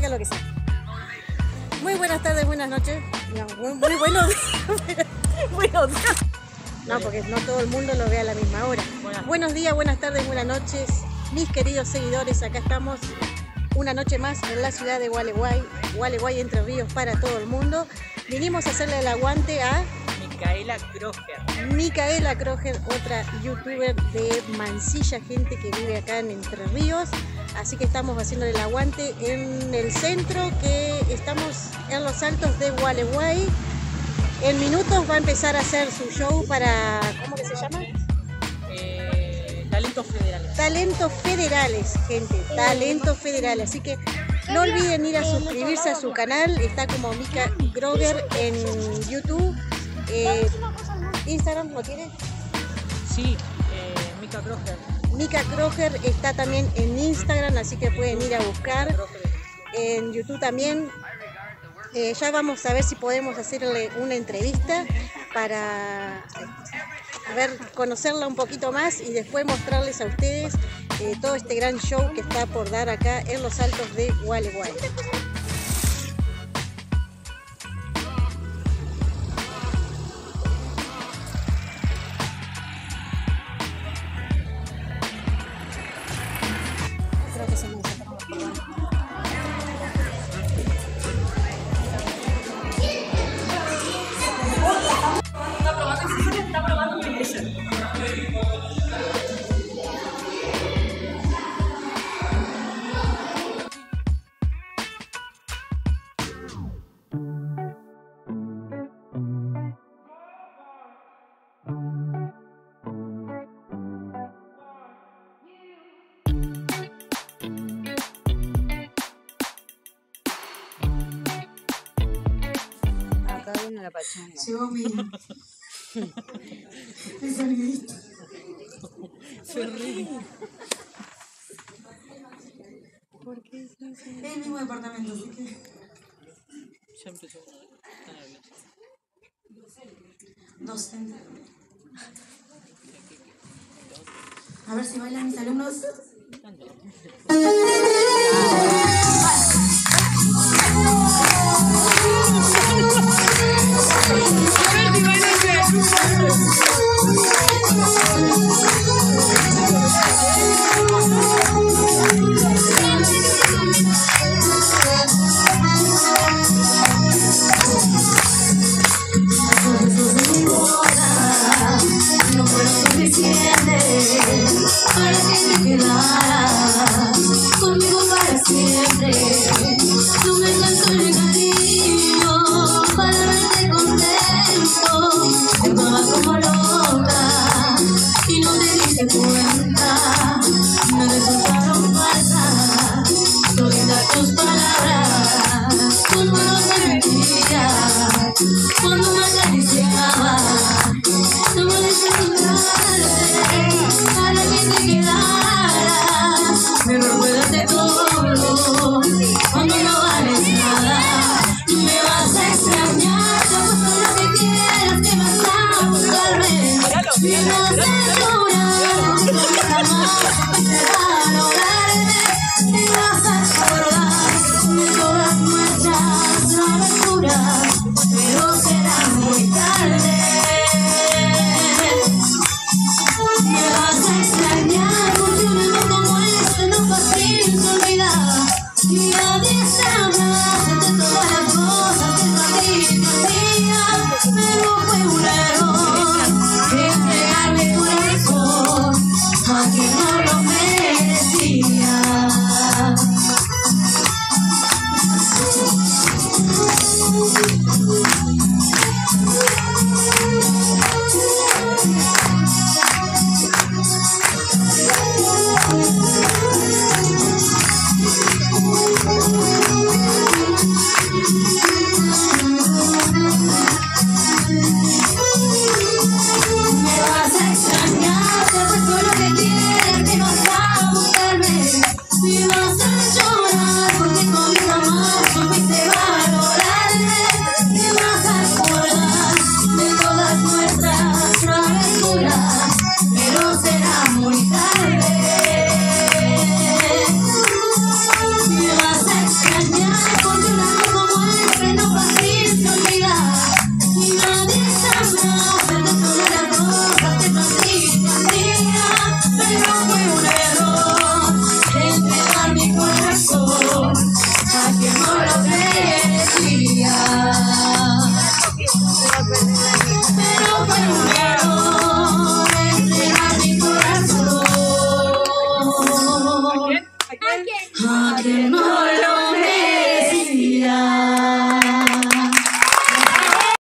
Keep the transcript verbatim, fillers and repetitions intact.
marca lo que sea. Muy buenas tardes, buenas noches. No, muy, muy buenos días. Buenos días. No, porque no todo el mundo lo ve a la misma hora. Buenas. Buenos días, buenas tardes, buenas noches. Mis queridos seguidores, acá estamos una noche más en la ciudad de Gualeguay. Gualeguay, Entre Ríos, para todo el mundo. Vinimos a hacerle el aguante a Micaela Kroger. Micaela Kroger, otra youtuber de Mansilla, gente que vive acá en Entre Ríos. Así que estamos haciendo el aguante en el centro, que estamos en los altos de Gualeguay. En minutos va a empezar a hacer su show para, ¿cómo que se llama? Eh, Talentos Federales. Talentos Federales, gente, Talentos Federales. Así que no olviden ir a suscribirse a su canal. Está como Mica Kroger en YouTube. Eh, ¿Instagram lo tiene? Sí, eh, Mica Kroger. Mica Kroger está también en Instagram, así que pueden ir a buscar. En YouTube también. Eh, ya vamos a ver si podemos hacerle una entrevista para a ver, conocerla un poquito más y después mostrarles a ustedes eh, todo este gran show que está por dar acá en los altos de Gualeguay. Creo que se me sacaron los problemas. Está probando mi laser. Acá viene la pachanga. Llegó mi... mi sonidito. ¿Por qué? Es el mismo departamento, así que... Ya empezó. Está nervioso. Docente. A ver si bailan mis alumnos. No fue suficiente para que te quedaras conmigo para siempre. Tuve tanto de cariño para verte contento. Estaba como loca y no te diste cuenta. Me resultaron falsas todas tus palabras. Tus manos me mentían cuando me acariciabas. No me dejes encontrarte para que te quedaras. Me recuerdas de todo cuando no vales nada. Me vas a extrañar, te apuesto lo que quieras, que vas a buscarme. Me vas a llorar, jamás te va a lograrme. Me vas a llorar.